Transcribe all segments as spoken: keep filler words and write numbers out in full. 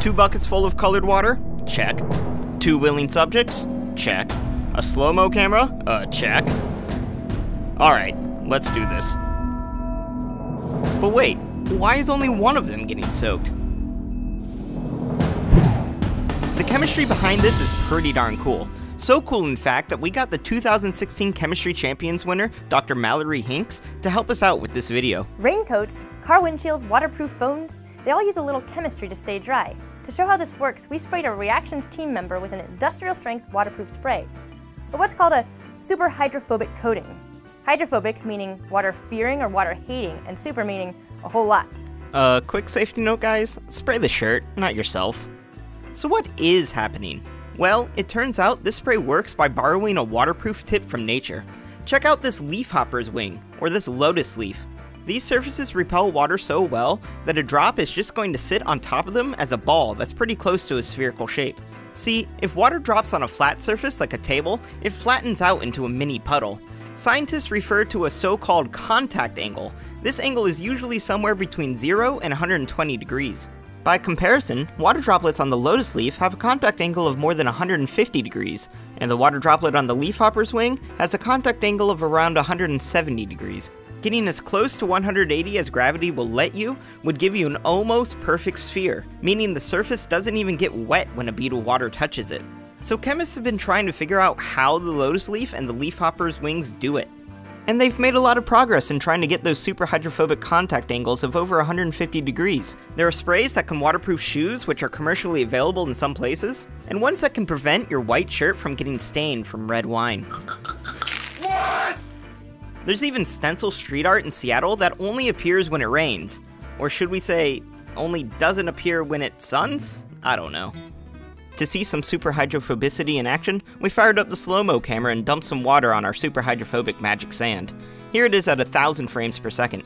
Two buckets full of colored water? Check. Two willing subjects? Check. A slow-mo camera? Uh, check. Alright, let's do this. But wait, why is only one of them getting soaked? The chemistry behind this is pretty darn cool. So cool, in fact, that we got the two thousand sixteen Chemistry Champions winner, Doctor Mallory Hinks, to help us out with this video. Raincoats, car windshields, waterproof phones, they all use a little chemistry to stay dry. To show how this works, we sprayed a reactions team member with an industrial-strength waterproof spray, or what's called a superhydrophobic coating. Hydrophobic meaning water-fearing or water-hating, and super meaning a whole lot. Uh, quick safety note, guys, spray the shirt, not yourself. So what is happening? Well, it turns out this spray works by borrowing a waterproof tip from nature. Check out this leafhopper's wing, or this lotus leaf. These surfaces repel water so well that a drop is just going to sit on top of them as a ball that's pretty close to a spherical shape. See, if water drops on a flat surface like a table, it flattens out into a mini puddle. Scientists refer to a so-called contact angle. This angle is usually somewhere between zero and one hundred twenty degrees. By comparison, water droplets on the lotus leaf have a contact angle of more than one hundred fifty degrees, and the water droplet on the leafhopper's wing has a contact angle of around one hundred seventy degrees. Getting as close to one hundred eighty as gravity will let you would give you an almost perfect sphere, meaning the surface doesn't even get wet when a bead of water touches it. So chemists have been trying to figure out how the lotus leaf and the leafhopper's wings do it. And they've made a lot of progress in trying to get those super hydrophobic contact angles of over one hundred fifty degrees. There are sprays that can waterproof shoes, which are commercially available in some places, and ones that can prevent your white shirt from getting stained from red wine. What? There's even stencil street art in Seattle that only appears when it rains. Or should we say, only doesn't appear when it suns? I don't know. To see some super hydrophobicity in action, we fired up the slow-mo camera and dumped some water on our super hydrophobic magic sand. Here it is at a thousand frames per second.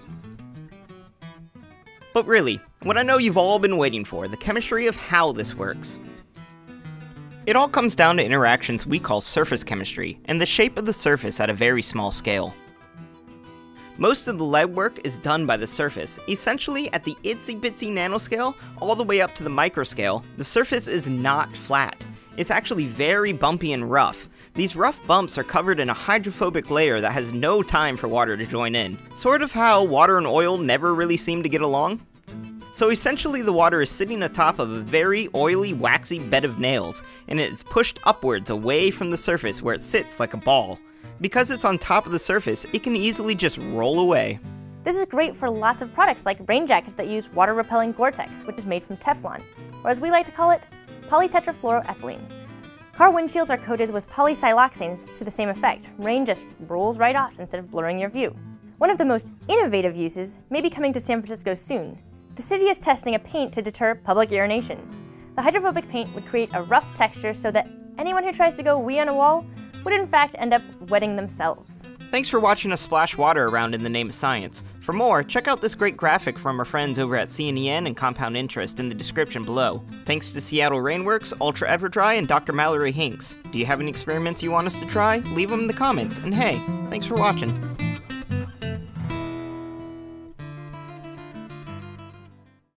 But really, what I know you've all been waiting for, the chemistry of how this works. It all comes down to interactions we call surface chemistry, and the shape of the surface at a very small scale. Most of the legwork is done by the surface. Essentially, at the itsy bitsy nanoscale, all the way up to the microscale, the surface is not flat. It's actually very bumpy and rough. These rough bumps are covered in a hydrophobic layer that has no time for water to join in. Sort of how water and oil never really seem to get along. So essentially the water is sitting atop of a very oily, waxy bed of nails, and it is pushed upwards away from the surface where it sits like a ball. Because it's on top of the surface, it can easily just roll away. This is great for lots of products like rain jackets that use water-repelling Gore-Tex, which is made from Teflon, or as we like to call it, polytetrafluoroethylene. Car windshields are coated with polysiloxanes to the same effect. Rain just rolls right off instead of blurring your view. One of the most innovative uses may be coming to San Francisco soon. The city is testing a paint to deter public urination. The hydrophobic paint would create a rough texture so that anyone who tries to go wee on a wall would in fact end up wetting themselves. Thanks for watching us splash water around in the name of science. For more, check out this great graphic from our friends over at C N E N and Compound Interest in the description below. Thanks to Seattle Rainworks, Ultra Everdry, and Doctor Mallory Hinks. Do you have any experiments you want us to try? Leave them in the comments, and hey, thanks for watching.